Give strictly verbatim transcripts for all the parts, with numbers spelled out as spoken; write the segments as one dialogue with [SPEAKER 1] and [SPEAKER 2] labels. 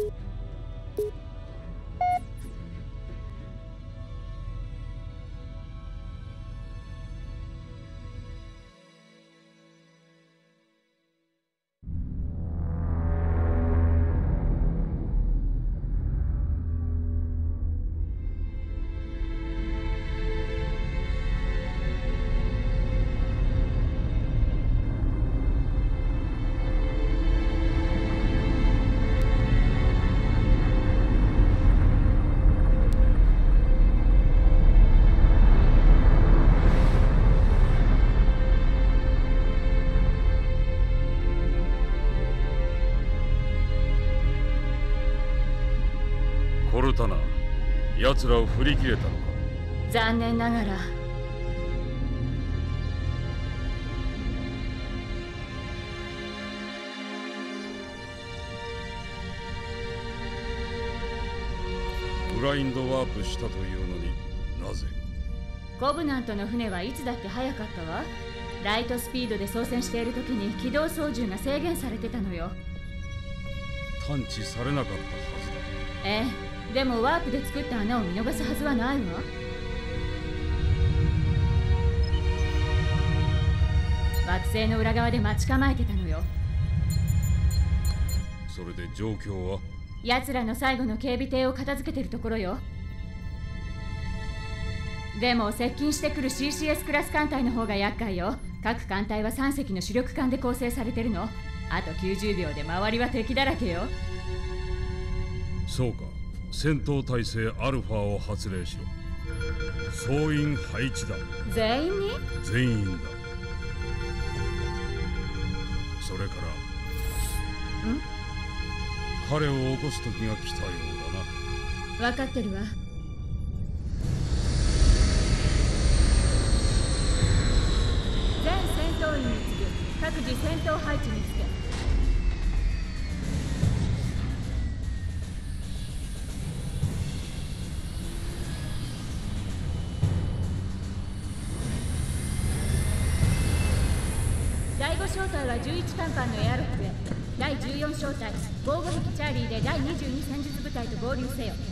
[SPEAKER 1] コルタナ、奴らを振り切れたのか。
[SPEAKER 2] 残念ながら。
[SPEAKER 1] ブラインドワープしたというのになぜ。
[SPEAKER 2] コブナントの船はいつだって速かったわ。ライトスピードで操船している時に軌道操縦が制限されてたのよ。
[SPEAKER 1] 探知されなかったはずだ。
[SPEAKER 2] ええ、でもワープで作った穴を見逃すはずはないわ。惑星の裏側で待ち構えてたのよ。
[SPEAKER 1] それで状況は？
[SPEAKER 2] 奴らの最後の警備艇を片付けてるところよ。でも接近してくる シーシーエス クラス艦隊の方が厄介よ。各艦隊はさん隻の主力艦で構成されてるの。あときゅうじゅうびょうで周りは敵だらけよ。
[SPEAKER 1] そうか。戦闘態勢アルファを発令しろ。総員配置だ。
[SPEAKER 2] 全員に？
[SPEAKER 1] 全員だ。それから
[SPEAKER 2] ん
[SPEAKER 1] 彼を起こす時が来たようだな。
[SPEAKER 2] 分かってるわ。全戦闘員に次ぐ各自戦闘配置につけ。だいご小隊はじゅういち甲板のエアロックへ。だいじゅうよん小隊防護壁チャーリーでだいにじゅうに戦術部隊と合流せよ。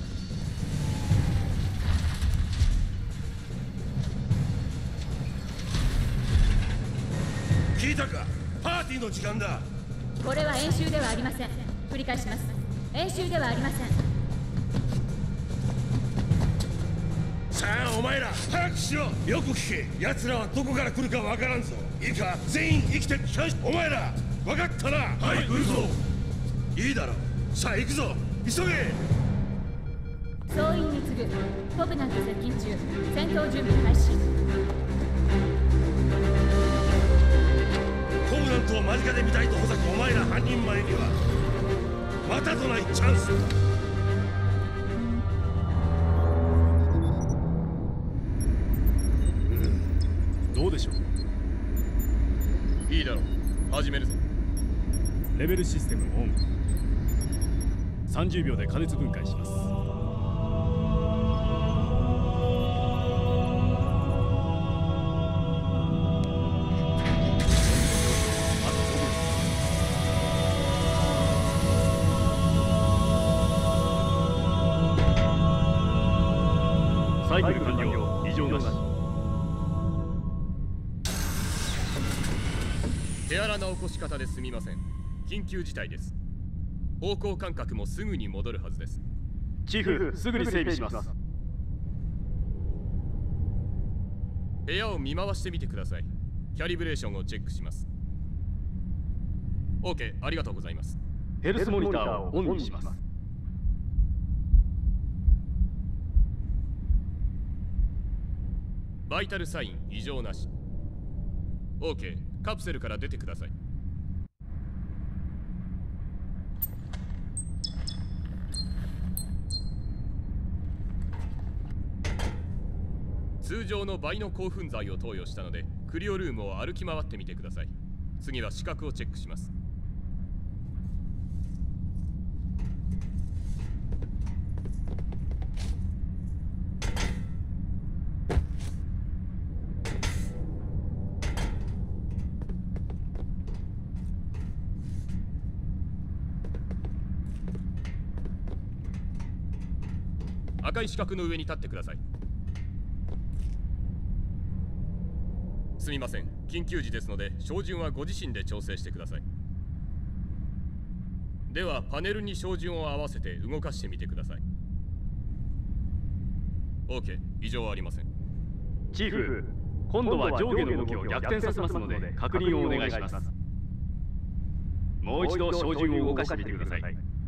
[SPEAKER 3] 聞いたか？パーティーの時間だ。
[SPEAKER 2] これは演習ではありません。繰り返します。演習ではありません。
[SPEAKER 3] さあお前ら早くしろ。よく聞け。奴らはどこから来るかわからんぞ。いいか、全員生きて帰還し。お前ら分かったな。はい、来るぞ。いいだろう。さあ行くぞ、急げ。
[SPEAKER 2] 総員に次ぐコブナント接近中。戦闘準備開始。
[SPEAKER 3] コブナントを間近で見たいとほざくお前ら半人前にはまたとないチャンスだ。
[SPEAKER 4] どうでしょう。
[SPEAKER 5] いいだろう、始めるぞ。
[SPEAKER 4] レベルシステムオン。さんじゅうびょうで加熱分解します。サイクル完了。異常なし。
[SPEAKER 5] 手荒な起こし方ですみません。緊急事態です。方向感覚もすぐに戻るはずです。
[SPEAKER 4] チーフ、すぐに整備します。
[SPEAKER 5] 部屋を見回してみてください。キャリブレーションをチェックします。 OK、ありがとうございます。
[SPEAKER 4] ヘルスモニターをオンにします。
[SPEAKER 5] バイタルサイン異常なし。 OK、カプセルから出てください。通常の倍の興奮剤を投与したのでクリオルームを歩き回ってみてください。次は視覚をチェックします。 赤い四角の上に立ってください。すみません、緊急時ですので照準はご自身で調整してください。ではパネルに照準を合わせて動かしてみてください。 OK、 異常はありません。
[SPEAKER 4] チーフ、今度は上下の動きを逆転させますので確認をお願いします。もう一度照準を動かしてみてください。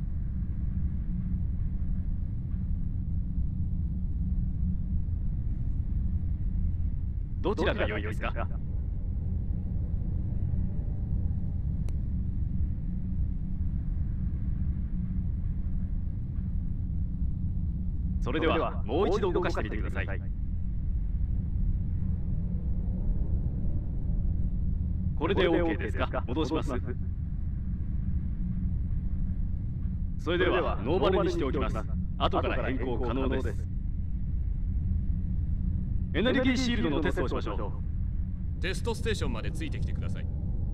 [SPEAKER 4] どちらが良いですか？それではもう一度動かしてみてください。これで OK ですか？戻します。それではノーマルにしておきます。後から変更可能です。エネルギーシールドのテストをしましょう。
[SPEAKER 5] テストステーションまでついてきてください。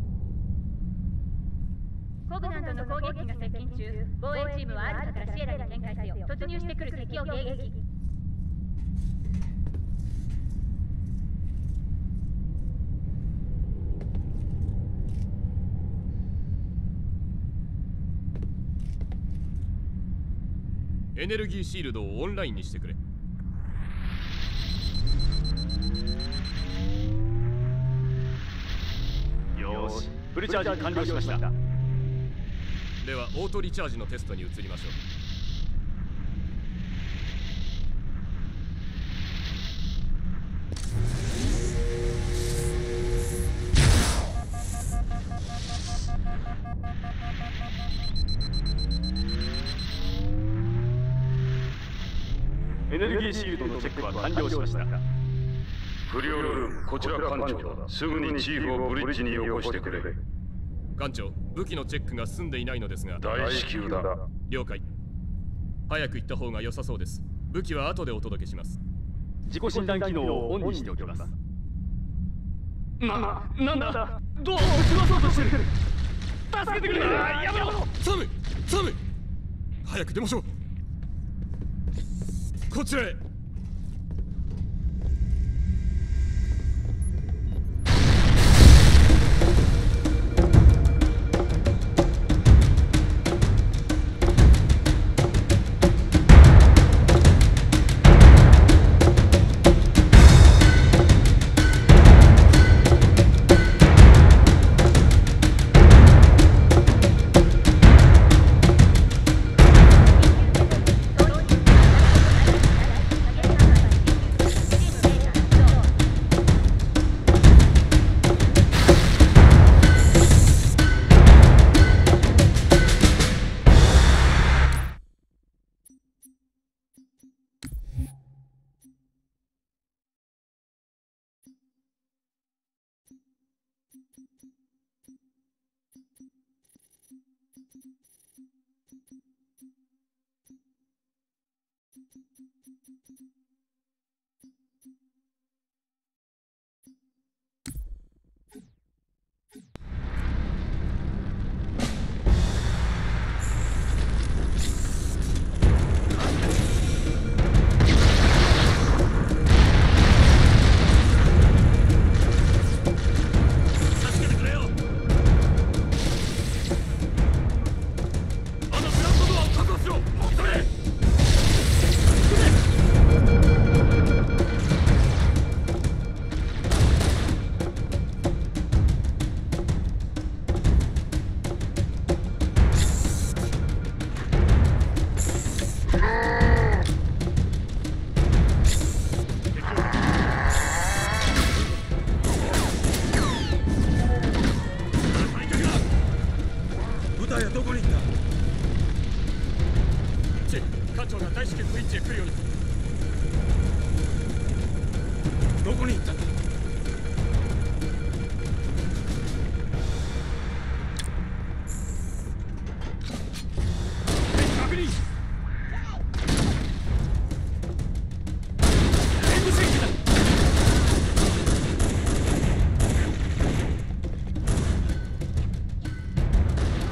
[SPEAKER 2] コグナントの攻撃が接近中。防衛チームはアルファからシエラに展開せよ。突入してくる敵を迎撃。
[SPEAKER 5] エネルギーシールドをオンラインにしてくれ。
[SPEAKER 4] よーし、フルチャージ完了しました。
[SPEAKER 5] ではオートリチャージのテストに移りましょう。
[SPEAKER 4] エネルギーシールドのチェックは完了しました。
[SPEAKER 3] 不良ルーム、こちら艦長だ。すぐにチーフをブリッジによこしてくれ。
[SPEAKER 5] 艦長、武器のチェックが済んでいないのですが。
[SPEAKER 3] 大至急だ。
[SPEAKER 5] 了解。早く行った方が良さそうです。武器は後でお届けします。
[SPEAKER 4] 自己診断機能をオンにしておきます。な、なんだ、ドアをぶち壊そうとしてる。助けてくれ。やめろ。
[SPEAKER 5] サム、サム、早く出ましょう。こちらへ。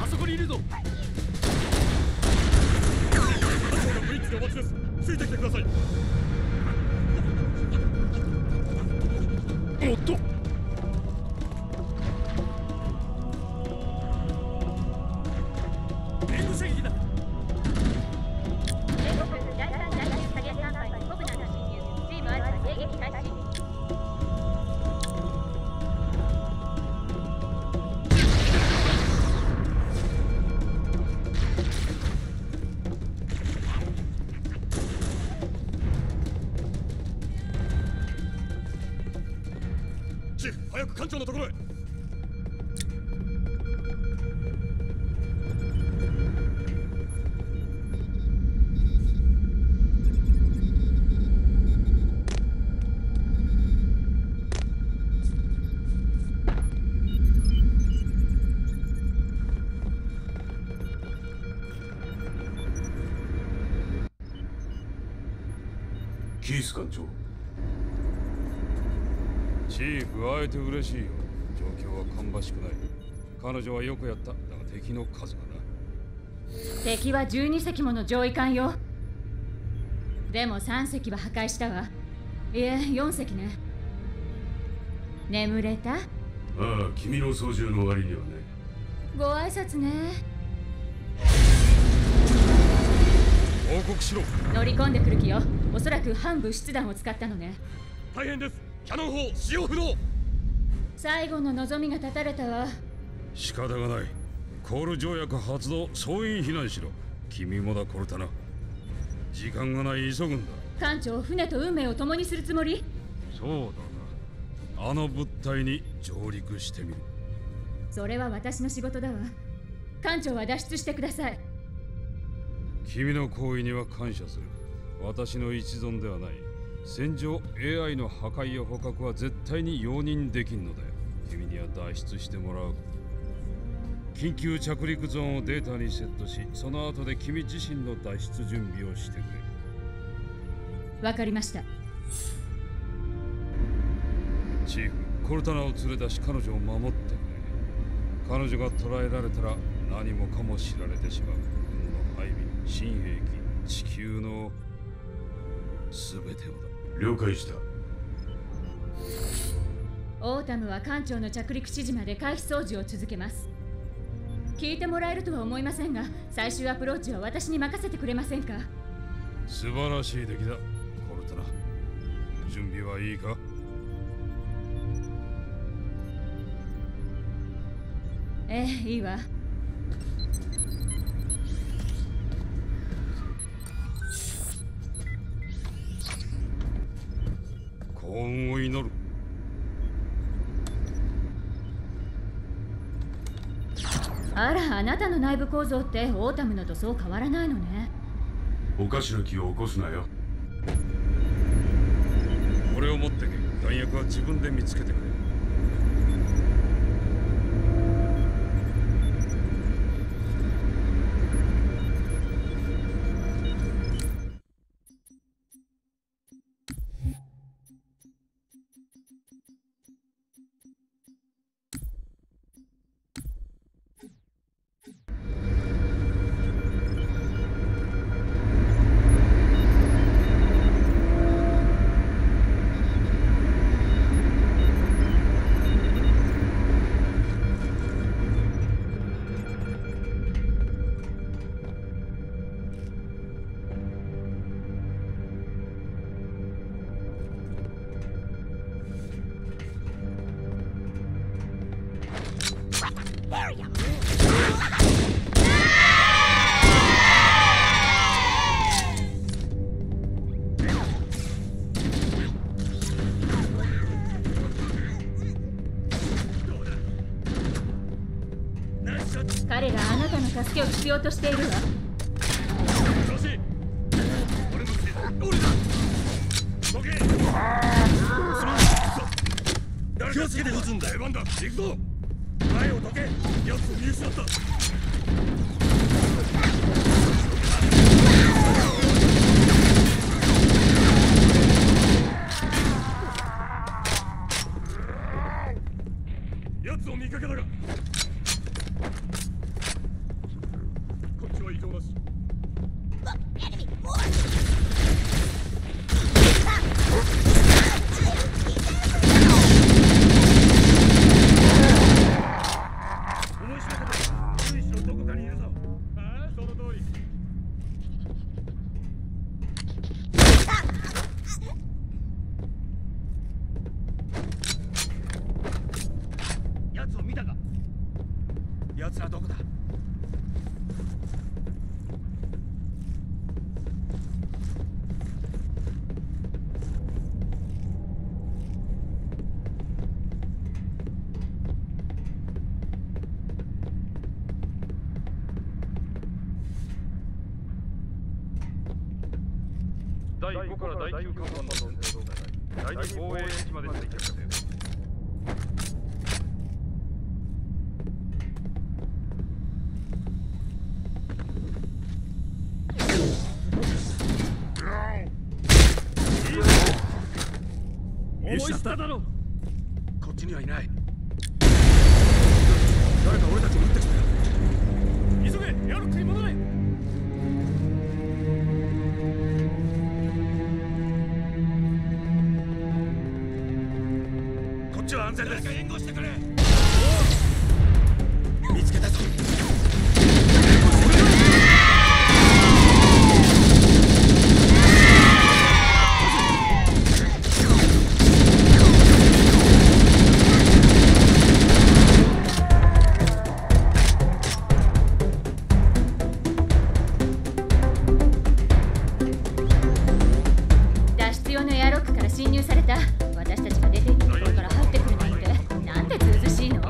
[SPEAKER 5] ついてきてください。
[SPEAKER 3] 早く艦長のところへ。
[SPEAKER 6] キース艦長。
[SPEAKER 1] チーフ、会えて嬉しいよ。状況は芳しくない。彼女はよくやった。だが敵の数がな。
[SPEAKER 2] 敵はじゅうに隻もの上位艦よ。でもさん隻は破壊したわ。いえ、よん隻ね。眠れた？
[SPEAKER 6] ああ、君の操縦の割にはね。
[SPEAKER 2] ご挨拶ね。
[SPEAKER 1] 報告しろ。
[SPEAKER 2] 乗り込んでくる気よ。おそらく反物質弾を使ったのね。
[SPEAKER 3] 大変です。キャノン砲使用不能。
[SPEAKER 2] 最後の望みが絶たれたわ。
[SPEAKER 1] 仕方がない。コール条約発動、総員避難しろ。君もだ、コルタナ。時間がない、急ぐんだ。
[SPEAKER 2] 艦長、船と運命を共にするつもり？
[SPEAKER 1] そうだな。あの物体に上陸してみる。
[SPEAKER 2] それは私の仕事だわ。艦長は脱出してください。
[SPEAKER 1] 君の行為には感謝する。私の一存ではない。戦場 エーアイ の破壊や捕獲は絶対に容認できんのだよ。君には脱出してもらう。緊急着陸ゾーンをデータにセットし、その後で君自身の脱出準備をしてくれ。
[SPEAKER 2] わかりました。
[SPEAKER 1] チーフ、コルタナを連れ出し彼女を守ってくれ。彼女が捕らえられたら何もかも知られてしまう。軍の配備、新兵器、地球の全てをだ。
[SPEAKER 6] 了解した。
[SPEAKER 2] オータムは艦長の着陸指示まで回避掃除を続けます。聞いてもらえるとは思いませんが、最終アプローチは私に任せてくれませんか？
[SPEAKER 1] 素晴らしい出来だ、コルタナ。準備はいいか？
[SPEAKER 2] ええ、いいわ。
[SPEAKER 1] 幸運を祈る。
[SPEAKER 2] あら、あなたの内部構造ってオータムのとそう変わらないのね。
[SPEAKER 6] おかしな気を起こすなよ。
[SPEAKER 1] これを持ってけ。弾薬は自分で見つけてくれ。
[SPEAKER 2] 彼らあなたの助けを必要としているわ。
[SPEAKER 3] 調子。俺のせいだ。俺だ。どけ。気をつけて撃つんだ。出番だ。行くぞ。前をどけ。やつを見失った。やつを見かけたが。こっちは異常なし。思い知らせて。注意しろ、どこかにいるぞ。ああ、その通り。やつを見たか。やつらどこだ。
[SPEAKER 1] だいごからだいきゅう艦番の戦闘隊、だいに防衛基地まで接近せよ。
[SPEAKER 3] 思い知っただろ。こっちにはいない。誰か俺たちに撃ってきたよ。急げ、エアロックに戻れ。こっちは安全です。誰か援護してくれ。見つけたぞ。
[SPEAKER 2] 侵入された。私たちが出ていったところから入ってくるなんて、なんてずうずしいの。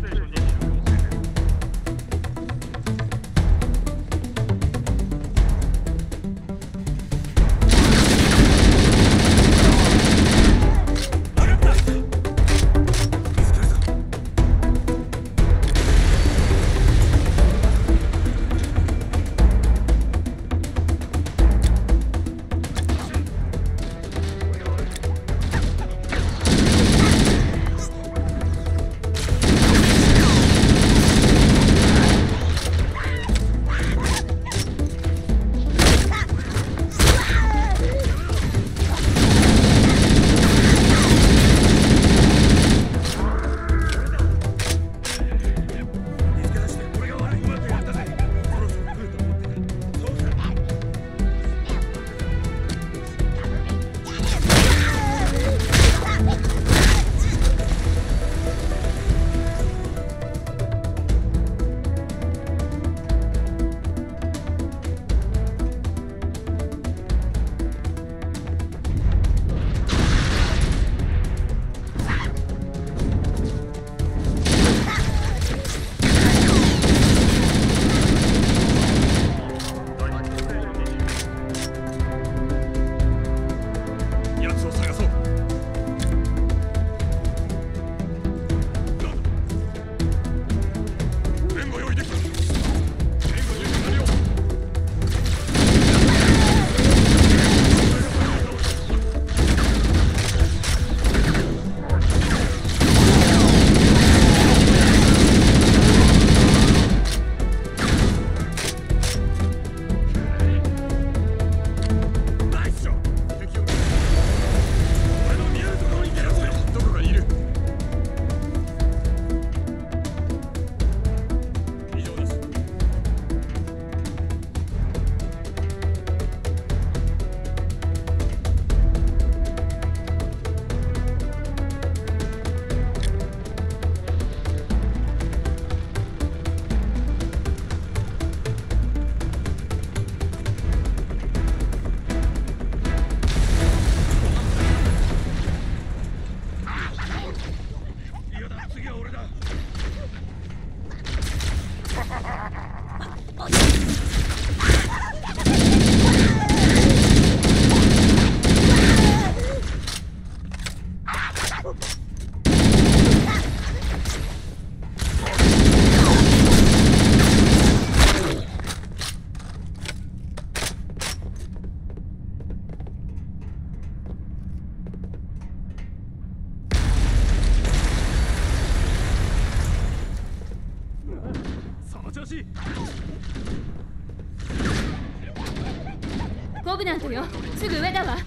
[SPEAKER 2] コブナントよ、すぐ上だわ。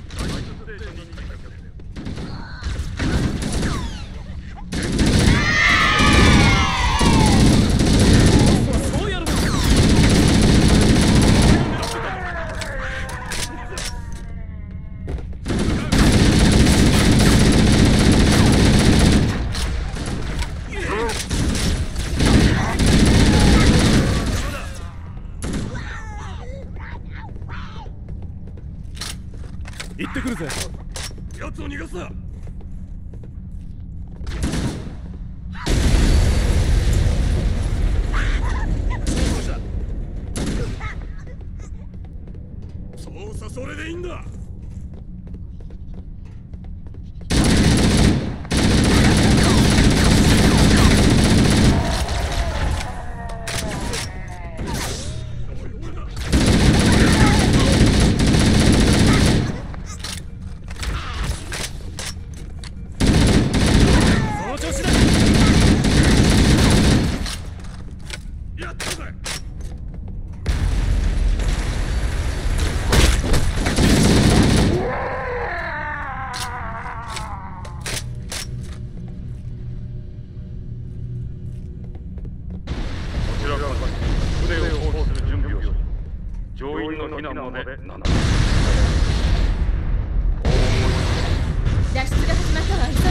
[SPEAKER 4] 行ってくるぜ。
[SPEAKER 3] 奴を逃がすな。操作それでいいんだ。
[SPEAKER 1] なんだ。
[SPEAKER 2] 脱出が始まったわ。急いで。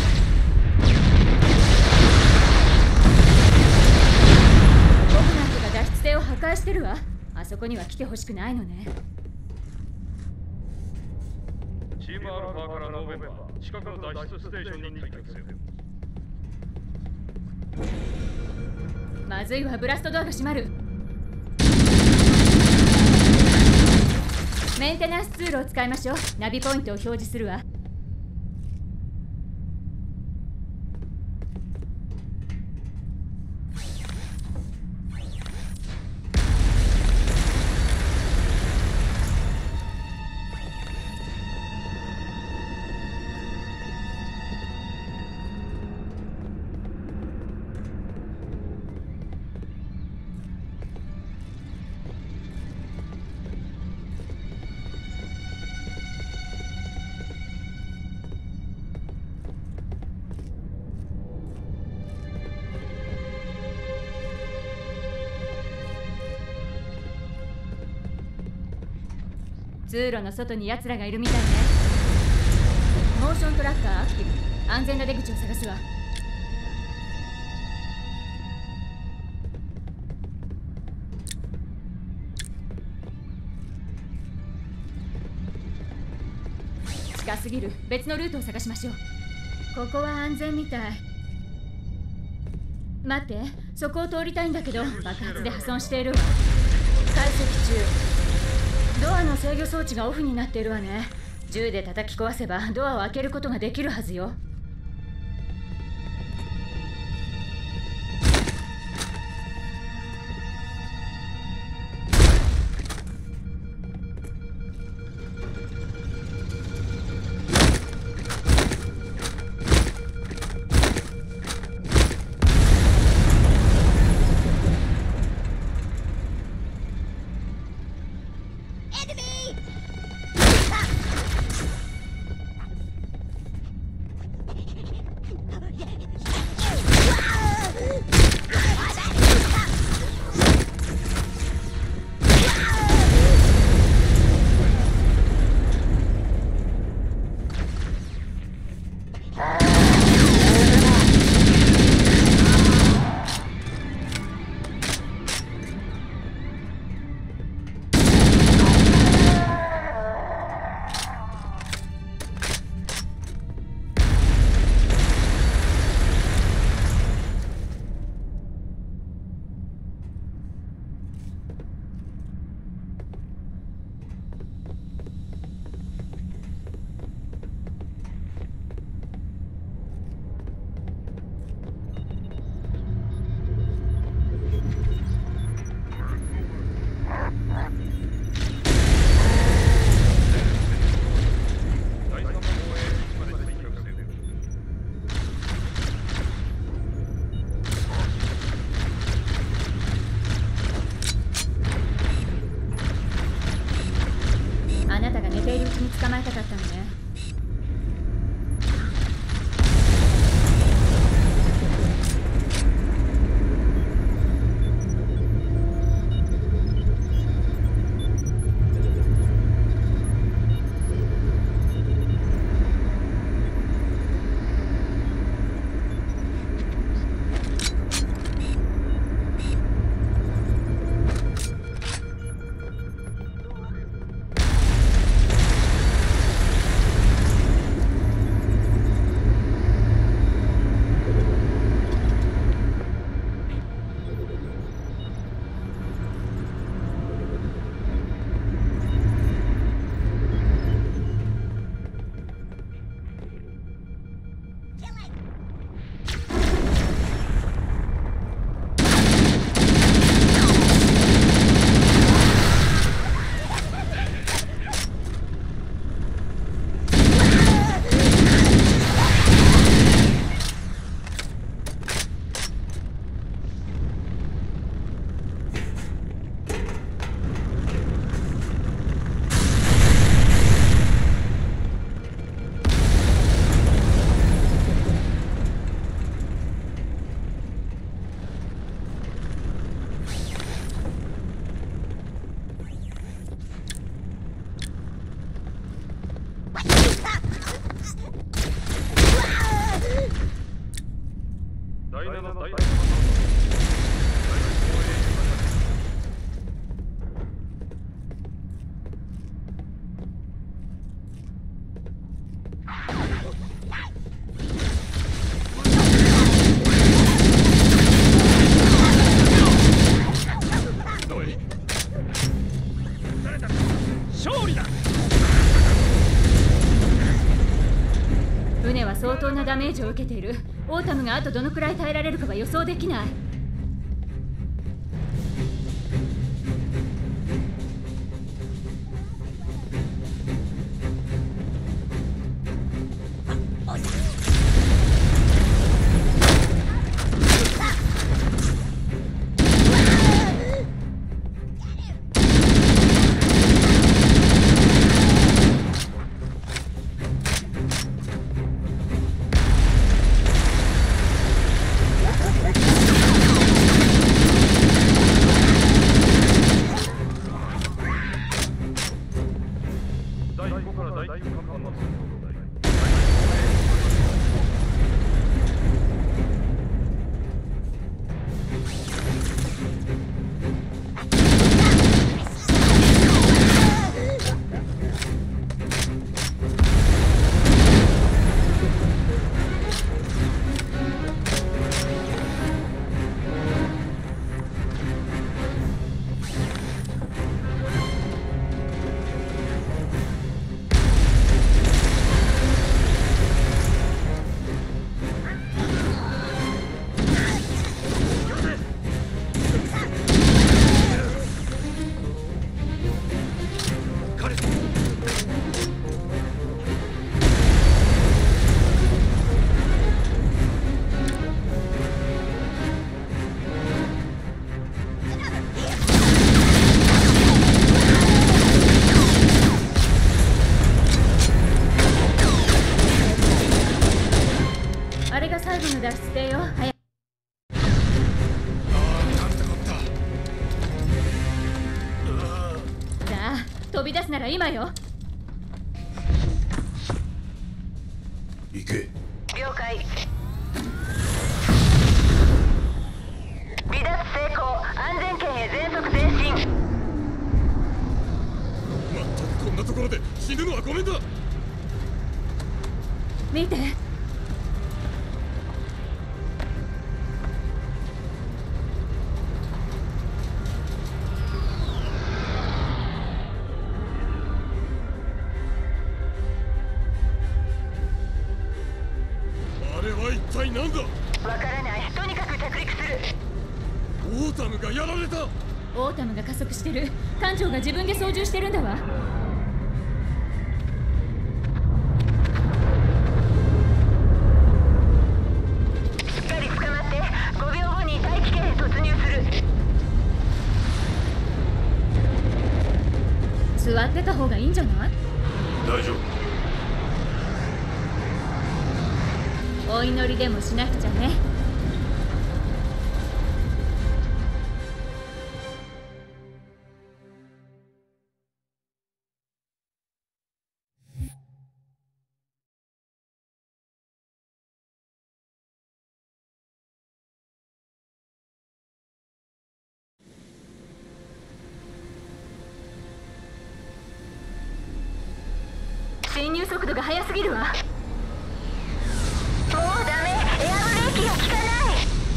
[SPEAKER 2] 僕なんとか脱出艇を破壊してるわ。あそこには来てほしくないのね。
[SPEAKER 1] チームアルファからノーベンバー、近くの脱出ステーションに退却せよ。
[SPEAKER 2] まずいわ、ブラストドアが閉まる。メンテナンスツールを使いましょう。ナビポイントを表示するわ。通路の外に奴らがいるみたいね。モーショントラッカーアクティブ。安全な出口を探すわ。近すぎる。別のルートを探しましょう。ここは安全みたい。待って、そこを通りたいんだけど爆発で破損しているわ。解析中。ドアの制御装置がオフになっているわね。銃で叩き壊せばドアを開けることができるはずよ。捕まえたかったのね。
[SPEAKER 4] 勝利だ。
[SPEAKER 2] 船は相当なダメージを受けている。オータムがあとどのくらい耐えられるかは予想できない。脱出艇よ。早く。さあ飛び出すなら今よ。
[SPEAKER 6] 行け。
[SPEAKER 7] 了解。離脱成功。安全圏へ全速前進。
[SPEAKER 3] まったくこんなところで死ぬのはごめんだ。
[SPEAKER 2] 見て。
[SPEAKER 3] あれは一体何だ。
[SPEAKER 7] わからない。とにかく着陸する。
[SPEAKER 3] オータムがやられた。
[SPEAKER 2] オータムが加速してる。艦長が自分で操縦してるんだわ。
[SPEAKER 7] しっかり捕まってごびょうごに大気圏へ突入する。
[SPEAKER 2] 座ってた方がいいんじゃない？
[SPEAKER 6] 大丈夫。
[SPEAKER 2] お祈りでもしなくちゃね。進入速度が速すぎるわ。
[SPEAKER 7] もうダメ。エアブレーキが効かない。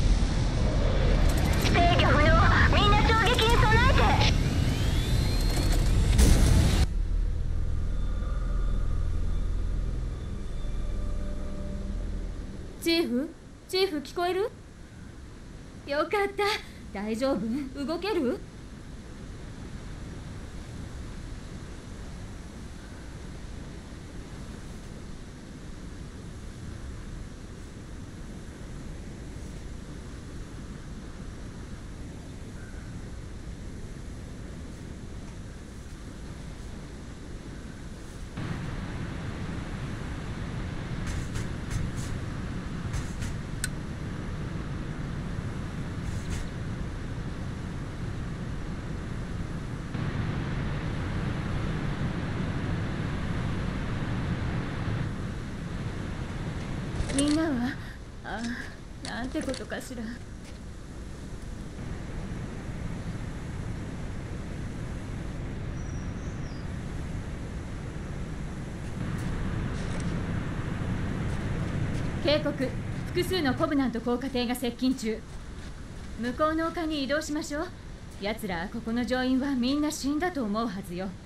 [SPEAKER 7] 制御不能。みんな衝撃に備えて。
[SPEAKER 2] チーフチーフ聞こえる？よかった。大丈夫？動ける？みんなはああ、なんてことかしら。警告。複数のコブナント降下艇が接近中。向こうの丘に移動しましょう。奴らここの乗員はみんな死んだと思うはずよ。